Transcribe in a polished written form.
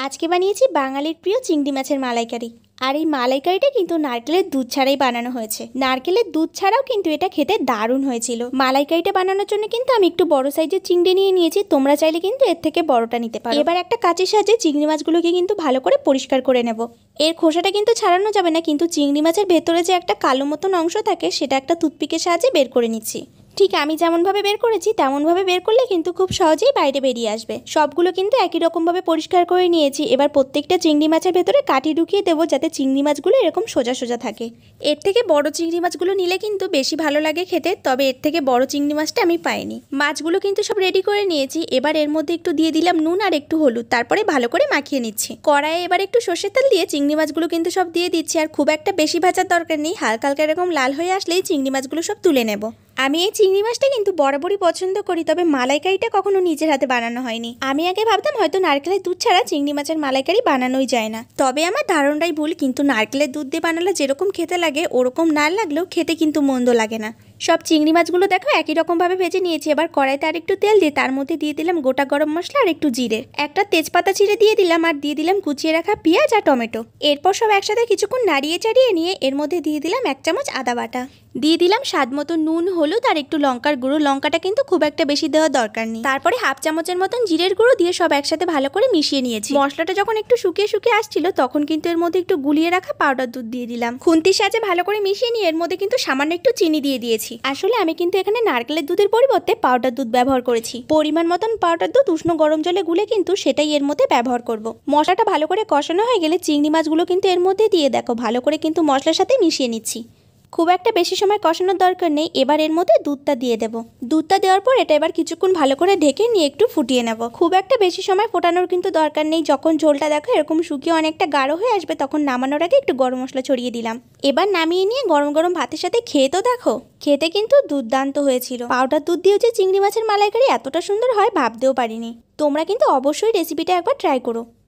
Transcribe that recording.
আজকে বানিয়েছি বাঙালির প্রিয় চিংড়ি মাছের মালাইকারি। আর এই মালাইকারিটা কিন্তু নারকেলের দুধ ছাড়াই বানানো হয়েছে। নারকেলের দুধ ছাড়াও কিন্তু এটা খেতে দারুণ হয়েছিল। মালাইকারিটা বানানোর জন্য কিন্তু আমি একটু বড় সাইজের চিংড়ি নিয়ে নিয়েছি, তোমরা চাইলে কিন্তু এর থেকে বড়টা নিতে পারো। এবার একটা কাঁচির সাহায্যে চিংড়ি মাছগুলোকে কিন্তু ভালো করে পরিষ্কার করে নেব। এর খোসাটা কিন্তু ছাড়ানো যাবে না, কিন্তু চিংড়ি মাছের ভেতরে যে একটা কালো মতন অংশ থাকে সেটা একটা টুথপিকের সাহায্যে বের করে নিচ্ছি। ঠিক আমি যেমনভাবে বের করেছি তেমনভাবে বের করলে কিন্তু খুব সহজেই বাইরে বেরিয়ে আসবে। সবগুলো কিন্তু একই রকমভাবে পরিষ্কার করে নিয়েছি। এবার প্রত্যেকটা চিংড়ি মাছের ভেতরে কাঠি ঢুকিয়ে দেবো যাতে চিংড়ি মাছগুলো এরকম সোজা সোজা থাকে। এর থেকে বড় চিংড়ি মাছগুলো নিলে কিন্তু বেশি ভালো লাগে খেতে, তবে এর থেকে বড় চিংড়ি মাছটা আমি পাইনি। মাছগুলো কিন্তু সব রেডি করে নিয়েছি। এবার এর মধ্যে একটু দিয়ে দিলাম নুন আর একটু হলুদ, তারপরে ভালো করে মাখিয়ে নিচ্ছি। কড়াইয়ে এবার একটু সর্ষের তেল দিয়ে চিংড়ি মাছগুলো কিন্তু সব দিয়ে দিচ্ছি। আর খুব একটা বেশি ভাজার দরকার নেই, হালকা হালকা এরকম লাল হয়ে আসলেই চিংড়ি মাছগুলো সব তুলে নেব। আমি এই চিংড়ি মাছটা কিন্তু বরাবরই পছন্দ করি, তবে মালাইকারিটা কখনো নিজের হাতে বানানো হয়নি। আমি আগে ভাবতাম হয়তো নারকেলের দুধ ছাড়া চিংড়ি মাছের মালাইকারি বানানোই যায় না, তবে আমার ধারণাটাই ভুল। কিন্তু নারকেলের দুধ দিয়ে বানালে যেরকম খেতে লাগে ওরকম না লাগলেও খেতে কিন্তু মন্দ লাগে না। সব চিংড়ি মাছগুলো দেখো একই রকমভাবে ভেজে নিয়েছি। এবার কড়াইতে আর একটু তেল দিয়ে তার মধ্যে দিয়ে দিলাম গোটা গরম মশলা আর একটু জিরে, একটা তেজপাতা ছিঁড়ে দিয়ে দিলাম, আর দিয়ে দিলাম কুচিয়ে রাখা পেঁয়াজ আর টমেটো। এরপর সব একসাথে কিছুক্ষণ নাড়িয়ে চাড়িয়ে নিয়ে এর মধ্যে দিয়ে দিলাম 1 চামচ আদা বাটা, দিয়ে দিলাম স্বাদ মতো নুন, হলুদ আর একটু লঙ্কার গুঁড়ো। লঙ্কাটা কিন্তু খুব একটা বেশি দেওয়ার দরকার নেই। তারপরে 1/2 চামচের মতন জিরের গুঁড়ো দিয়ে সব একসাথে ভালো করে মিশিয়ে নিয়েছি। মশলাটা যখন একটু শুকিয়ে শুকিয়ে আসছিল তখন কিন্তু এর মধ্যে একটু গুলিয়ে রাখা পাউডার দুধ দিয়ে দিলাম। খুন্তির সাহায্যে ভালো করে মিশিয়ে নিয়ে এর মধ্যে কিন্তু সামান্য একটু চিনি দিয়ে দিয়েছি। আসলে আমি কিন্তু এখানে নারকেলের দুধের পরিবর্তে পাউডার দুধ ব্যবহার করেছি। পরিমাণ মতন পাউডার দুধ উষ্ণ গরম জলে গুলে কিন্তু সেটাই এর মধ্যে ব্যবহার করব। মশলাটা ভালো করে কষানো হয়ে গেলে চিংড়ি মাছগুলো কিন্তু এর মধ্যে দিয়ে দেখো ভালো করে কিন্তু মশলার সাথে মিশিয়ে নিচ্ছি। খুব একটা বেশি সময় কষানোর দরকার নেই। এবার এর মধ্যে দুধটা দিয়ে দেবো। দুধটা দেওয়ার পর এটা এবার কিছুক্ষণ ভালো করে ঢেকে নিয়ে একটু ফুটিয়ে নেব। খুব একটা বেশি সময় ফোটানোর কিন্তু দরকার নেই। যখন ঝোলটা দেখো এরকম শুকিয়ে অনেকটা গাঢ় হয়ে আসবে তখন নামানোর আগে একটু গরম মশলা ছড়িয়ে দিলাম। এবার নামিয়ে নিয়ে গরম গরম ভাতের সাথে খেয়ে তো দেখো, খেতে কিন্তু দুর্দান্ত হয়েছিল। পাউডার দুধ দিয়ে যে চিংড়ি মাছের মালাইকারি এতটা সুন্দর হয় ভাবতেও পারিনি। তোমরা কিন্তু অবশ্যই রেসিপিটা একবার ট্রাই করো।